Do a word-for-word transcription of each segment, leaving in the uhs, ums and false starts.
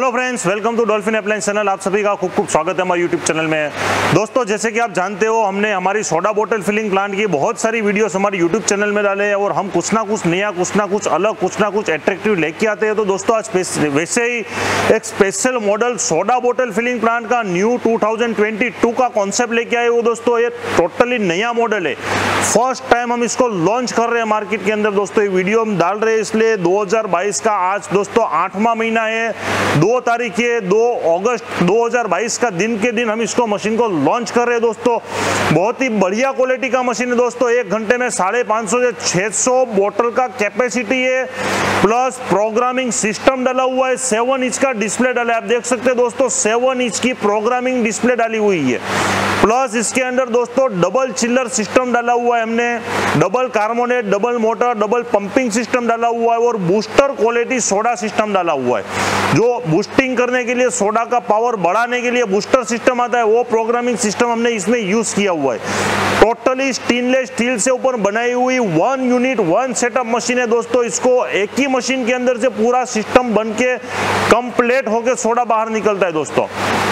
Hello friends, welcome to Dolphin appliance channel. आप सभी का खूब खूब स्वागत है हमारे यूट्यूब चैनल में। दोस्तों, जैसे कि आप जानते हो, हमने हमारी सोडा बोतल फिलिंग प्लांट की बहुत सारी वीडियोस हमारे यूट्यूब चैनल में डाले हैं और हम कुछ ना कुछ नया, कुछ ना कुछ अलग, कुछ ना कुछ एट्रैक्टिव लेके आते हैं। तो दोस्तों, आज वैसे ही एक स्पेशल मॉडल सोडा बोतल फिलिंग प्लांट का new two thousand twenty two का कॉन्सेप्ट लेके आए हो। दोस्तों, ये टोटली नया मॉडल है, फर्स्ट टाइम हम इसको लॉन्च कर रहे हैं मार्केट के अंदर। दोस्तों, ये वीडियो हम डाल रहे हैं इसलिए दो हज़ार बाईस का आज दोस्तों आठवां महीना है, दो तारीख है, दो अगस्त दो हज़ार बाईस का दिन के दिन हम इसको मशीन को लॉन्च कर रहे हैं। दोस्तों, बहुत ही बढ़िया क्वालिटी का मशीन है। दोस्तों, एक घंटे में साढ़े पाँच सौ से छह सौ बोतल का कैपेसिटी है, प्लस प्रोग्रामिंग सिस्टम डाला हुआ है, सेवन इंच का डिस्प्ले डाला है। आप देख सकते हैं दोस्तों, सेवन इंच की प्रोग्रामिंग डिस्प्ले डाली हुई है, प्लस इसके अंदर दोस्तों डबल चिल्लर सिस्टम डाला हुआ है हमने, double carbonate, double motor, double pumping system डाला हुआ है और बूस्टर क्वालिटी सोडा सिस्टम डाला हुआ है। जो बूस्टिंग करने के लिए, सोडा का पावर बढ़ाने के लिए बूस्टर सिस्टम आता है, वो प्रोग्रामिंग सिस्टम हमने इसमें यूज किया हुआ है। टोटली स्टेनलेस स्टील से ऊपर बनाई हुई one unit one setup machine है। दोस्तों, इसको एक ही मशीन के अंदर से पूरा सिस्टम बन के कंप्लीट होकर सोडा बाहर निकलता है। दोस्तों,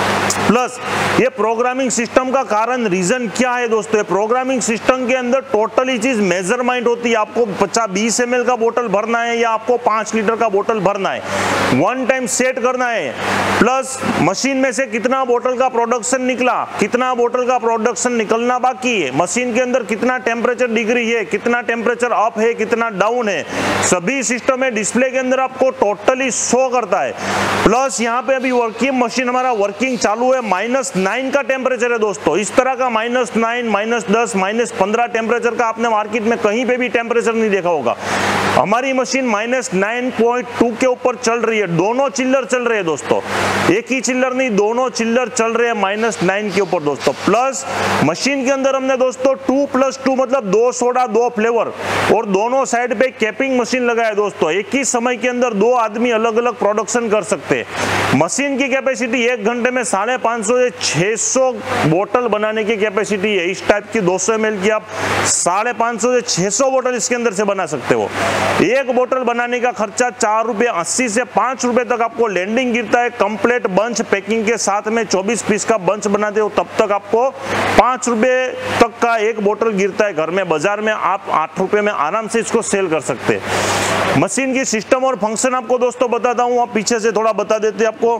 प्लस ये प्रोग्रामिंग सिस्टम का कारण, रीजन क्या है दोस्तों? प्रोग्रामिंग सिस्टम के अंदर टोटली चीज मेजरमेंट होती है। आपको पचास बीस एम एल का बोतल भरना है या आपको पांच लीटर का बोतल भरना है, वन टाइम सेट करना है। प्लस मशीन में से कितना बोतल का प्रोडक्शन निकला, कितना बोतल का प्रोडक्शन निकलना बाकी है, मशीन के अंदर कितना टेम्परेचर डिग्री है, कितना टेम्परेचर अप है, कितना डाउन है, सभी सिस्टम में डिस्प्ले के अंदर आपको टोटली शो करता है। प्लस यहाँ पे अभी वर्किंग मशीन हमारा वर्किंग चालू है, माइनस नाइन का टेम्परेचर है। दोस्तों, इस तरह का माइनस नाइन, माइनस दस, माइनस पंद्रह टेम्परेचर का आपने मार्केट में कहीं पे भी टेम्परेचर नहीं देखा होगा। हमारी machine minus nine point two के ऊपर चल रही है, दोनों चिल्लर चल रहे हैं। दोस्तों, एक ही चिल्लर नहीं, दोनों चिल्लर चल रहे हैं माइनस नाइन के ऊपर। दोस्तों, प्लस मशीन के अंदर हमने दोस्तों टू प्लस टू मतलब दो सोडा, दो फ्लेवर और दोनों साइड पे कैपिंग मशीन लगाया है। दोस्तों, एक ही समय के अंदर दो आदमी अलग अलग प्रोडक्शन कर सकते हैं। मशीन की कैपेसिटी एक घंटे में साढ़े पाँच सौ से छह सौ बोतल बनाने की कैपेसिटी है। इस टाइप की दो सौ एम एल की आप साढ़े पाँच सौ से छह सौ बोतल इसके अंदर से बना सकते हो। एक बोतल बनाने का खर्चा चार रुपये अस्सी से पाँच रुपये तक आपको लैंडिंग गिरता है। कंप्लीट बंच पैकिंग के साथ में चौबीस पीस का बंच बनाते हो तब तक आपको पाँच रुपये तक का एक बोतल गिरता है। घर में, बाजार में आप आठ रुपये में आराम से इसको सेल कर सकते हैं। मशीन की सिस्टम और फंक्शन आपको दोस्तों बताता हूँ, आप पीछे से थोड़ा बता देते हैं आपको।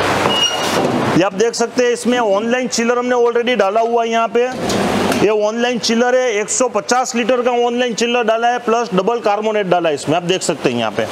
ये आप देख सकते हैं, इसमें ऑनलाइन चिलर हमने ऑलरेडी डाला हुआ है। यहाँ पे ये ऑनलाइन चिलर है, एक सौ पचास लीटर का ऑनलाइन चिलर डाला है, प्लस डबल कार्बोनेट डाला है इसमें। आप देख सकते हैं यहाँ पे,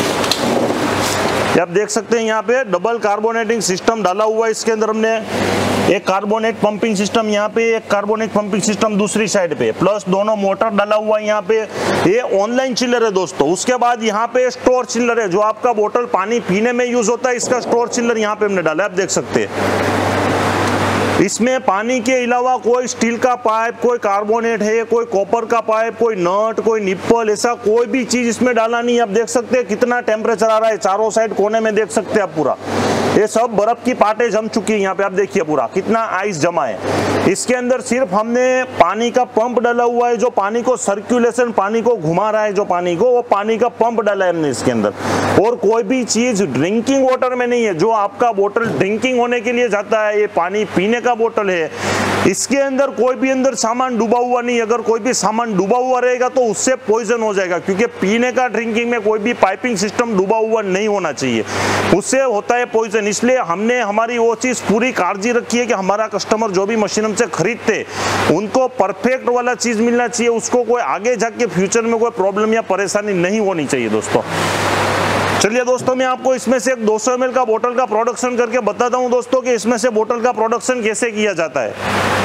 आप देख सकते हैं यहाँ पे डबल कार्बोनेटिंग सिस्टम डाला हुआ है इसके अंदर हमने। एक कार्बोनेट पंपिंग सिस्टम यहाँ पे, एक कार्बोनेट पंपिंग सिस्टम दूसरी साइड पे, प्लस दोनों मोटर डाला हुआ है यहाँ पे। ये ऑनलाइन चिलर है दोस्तों। उसके बाद यहाँ पे स्टोर चिलर है, जो आपका बोतल पानी पीने में यूज होता है, इसका स्टोर चिलर यहाँ पे हमने डाला है। आप देख सकते हैं, इसमें पानी के अलावा कोई स्टील का पाइप, कोई कार्बोनेट है, कोई कॉपर का पाइप, कोई नट, कोई निप्पल, ऐसा कोई भी चीज इसमें डाला नहीं। आप देख सकते हैं कितना टेम्परेचर आ रहा है, चारों साइड कोने में देख सकते हैं आप पूरा। ये सब बर्फ की पार्टें जम चुकी है यहाँ पे, आप देखिए पूरा कितना आइस जमा है। इसके अंदर सिर्फ हमने पानी का पंप डाला हुआ है, जो पानी को सर्कुलेशन, पानी को घुमा रहा है जो पानी को, वो पानी का पंप डाला है हमने इसके अंदर। और कोई भी चीज ड्रिंकिंग वाटर में नहीं है। जो आपका बोतल ड्रिंकिंग होने के लिए जाता है, ये पानी पीने का बोतल है, इसके अंदर कोई भी अंदर सामान डूबा हुआ नहीं। अगर कोई भी सामान डूबा हुआ रहेगा तो उससे पॉइजन हो जाएगा, क्योंकि पीने का ड्रिंकिंग में कोई भी पाइपिंग सिस्टम डूबा हुआ नहीं होना चाहिए, उससे होता है पॉइजन। इसलिए हमने हमारी वो चीज पूरी काळजी रखी है कि हमारा कस्टमर जो भी मशीन हमसे खरीदते उनको परफेक्ट वाला चीज मिलना चाहिए, उसको कोई आगे जाके फ्यूचर में कोई प्रॉब्लम या परेशानी नहीं होनी चाहिए। दोस्तों, चलिए दोस्तों, मैं आपको इसमें से एक दो सौ एम एल का बोतल का प्रोडक्शन करके बताता हूं दोस्तों कि इसमें से बोतल का प्रोडक्शन कैसे किया जाता है।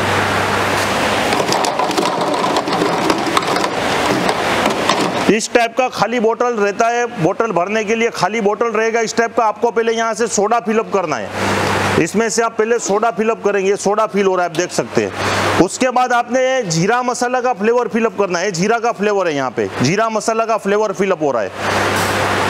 इस टाइप का खाली बोतल रहता है, बोतल भरने के लिए खाली बोतल रहेगा इस टाइप का। आपको पहले यहाँ से सोडा फिलअप करना है, इसमें से आप पहले सोडा फिलअप करेंगे, सोडा फिल हो रहा है आप देख सकते हैं। उसके बाद आपने जीरा मसाला का फ्लेवर फिलअप करना है, जीरा का फ्लेवर है यहाँ पे, जीरा मसाला का फ्लेवर फिलअप हो रहा है।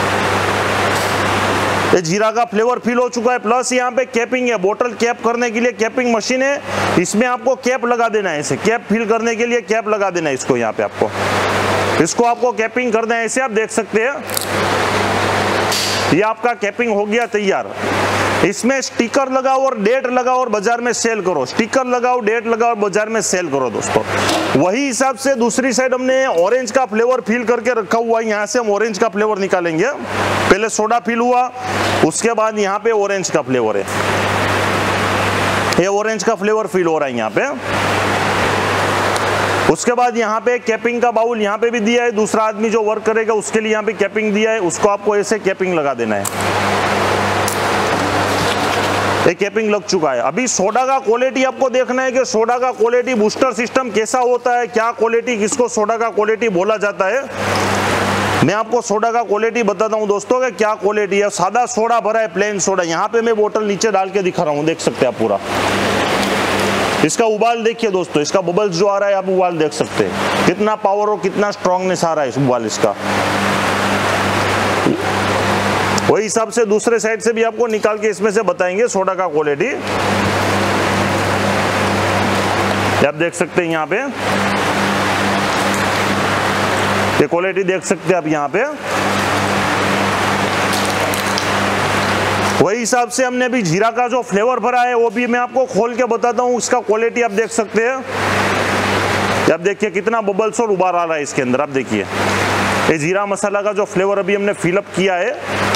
ये जीरा का फ्लेवर फिल हो चुका है। प्लस यहाँ पे कैपिंग है, बोतल कैप करने के लिए कैपिंग मशीन है, इसमें आपको कैप लगा देना है। इसे कैप फिल करने के लिए कैप लगा देना है इसको, यहाँ पे आपको इसको आपको कैपिंग करना है। ऐसे आप देख सकते हैं, ये आपका कैपिंग हो गया तैयार। इसमें स्टिकर लगाओ और डेट लगाओ और बाजार में सेल करो, स्टिकर लगाओ, डेट लगाओ और बाजार में सेल करो दोस्तों। वही हिसाब से दूसरी साइड हमने ऑरेंज का फ्लेवर फिल करके रखा हुआ है। यहाँ से हम ऑरेंज का फ्लेवर निकालेंगे। पहले सोडा फिल हुआ, उसके बाद यहाँ पे ऑरेंज का फ्लेवर है, ये ऑरेंज का फ्लेवर फिल हो रहा है यहाँ पे। उसके बाद यहाँ पे कैपिंग का बाउल यहाँ पे भी दिया है, दूसरा आदमी जो वर्क करेगा उसके लिए यहाँ पे कैपिंग दिया है, उसको आपको ऐसे कैपिंग लगा देना है। ये कैपिंग लग चुका है। अभी सोडा का क्वालिटी आपको देखना है कि सोडा का क्वालिटी बूस्टर सिस्टम कैसा होता है, क्या क्वालिटी, किसको सोडा का क्वालिटी बोला जाता है। मैं आपको सोडा का क्वालिटी बताता हूं दोस्तों कि क्या क्वालिटी है। सादा सोडा भरा है, प्लेन सोडा। यहाँ पे मैं बोतल नीचे डाल के दिखा रहा हूँ, देख सकते हैं आप पूरा। इसका उबाल देखिए दोस्तों, इसका बबल्स जो आ रहा है आप उबाल देख सकते हैं, कितना पावर और कितना स्ट्रांगनेस आ रहा है इस उबाल इसका। वही हिसाब से दूसरे साइड से भी आपको निकाल के इसमें से बताएंगे सोडा का क्वालिटी। आप देख सकते हैं यहाँ पे ये क्वालिटी देख सकते हैं आप यहाँ पे। वही हिसाब से हमने अभी जीरा का जो फ्लेवर भरा है वो भी मैं आपको खोल के बताता हूँ, इसका क्वालिटी आप देख सकते हैं। आप देखिए कितना बबल्स और उबाल आ रहा है इसके अंदर। आप देखिए ये जीरा मसाला का जो फ्लेवर अभी हमने फिलअप किया है।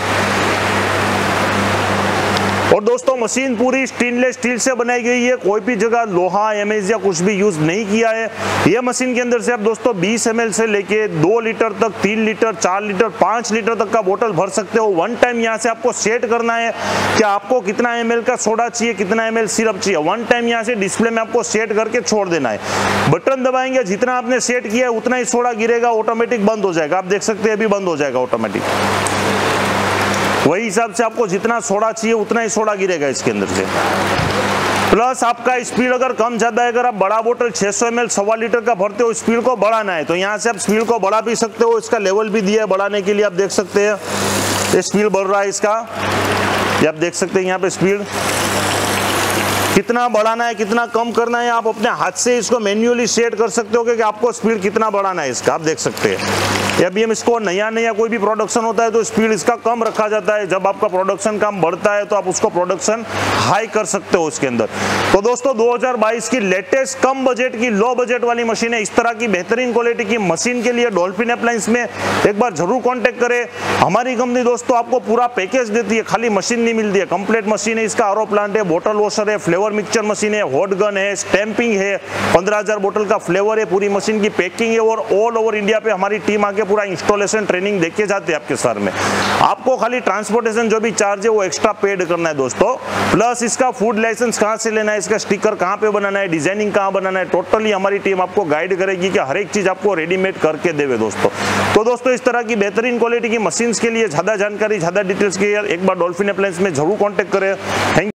और दोस्तों मशीन पूरी स्टेनलेस स्टील से बनाई गई है, कोई भी जगह लोहा, एमएस या कुछ भी यूज नहीं किया है। ये मशीन के अंदर से आप दोस्तों बीस एम एल से लेके दो लीटर तक, तीन लीटर, चार लीटर, पांच लीटर तक का बोतल भर सकते हो। वन टाइम यहाँ से आपको सेट करना है कि आपको कितना एम एल का सोडा चाहिए, कितना एम एल सिरप चाहिए। वन टाइम यहाँ से डिस्प्ले में आपको सेट करके छोड़ देना है। बटन दबाएंगे, जितना आपने सेट किया है उतना ही सोडा गिरेगा, ऑटोमेटिक बंद हो जाएगा। आप देख सकते हैं अभी बंद हो जाएगा ऑटोमेटिक। वही हिसाब से आपको जितना सोडा चाहिए उतना ही सोडा गिरेगा इसके अंदर से। प्लस आपका स्पीड अगर कम ज्यादा है, अगर आप बड़ा बोतल छह सौ एम एल सवा लीटर का भरते हो, स्पीड को बढ़ाना है तो यहाँ से आप स्पीड को बढ़ा भी सकते हो। इसका लेवल भी दिया है बढ़ाने के लिए, आप देख सकते हैं ये स्पीड बढ़ रहा है इसका। ये आप देख सकते हैं यहाँ पे स्पीड कितना बढ़ाना है, कितना कम करना है, आप अपने हाथ से इसको मैन्युअली सेट कर सकते हो कि आपको स्पीड कितना बढ़ाना है इसका। आप देख सकते हैं अभी हम इसको नया नया कोई भी प्रोडक्शन होता है तो स्पीड इसका कम रखा जाता है। जब आपका प्रोडक्शन काम बढ़ता है तो आप उसको प्रोडक्शन हाई कर सकते हो उसके अंदर। तो दोस्तों दो हज़ार बाईस की लेटेस्ट कम बजट की, लो बजट वाली मशीन है। इस तरह की बेहतरीन क्वालिटी की मशीन के लिए डॉल्फिन अप्लायंस में एक बार जरूर कॉन्टेक्ट करें। हमारी कंपनी दोस्तों आपको पूरा पैकेज देती है, खाली मशीन नहीं मिलती है, कंप्लीट मशीन है। इसका आरओ प्लांट है, बोतल वॉशर है, फ्लेवर मिक्सचर मशीन है, हॉट गन है, स्टैंपिंग है, पंद्रह हजार बोतल का फ्लेवर है, पूरी मशीन की पैकिंग है। और ऑल ओवर इंडिया पे हमारी टीम आके पूरा इंस्टॉलेशन ट्रेनिंग देके जाते हैं आपके शहर में। आपको खाली ट्रांसपोर्टेशन जो भी चार्ज है वो एक्स्ट्रा पेड करना है दोस्तों। प्लस इसका फूड लाइसेंस कहाँ से लेना है, इसका स्टिकर कहाँ पे बनाना है, डिजाइनिंग कहाँ बनाना है, टोटली हमारी टीम आपको गाइड करेगी कि हर एक चीज आपको रेडीमेड करके देवे दोस्तों। तो दोस्तों इस तरह की बेहतरीन क्वालिटी की मशीन्स के लिए ज्यादा जानकारी, ज्यादा डिटेल्स के लिए एक बार डॉल्फिन अप्लायंस में जरूर कॉन्टेक्ट करें। थैंक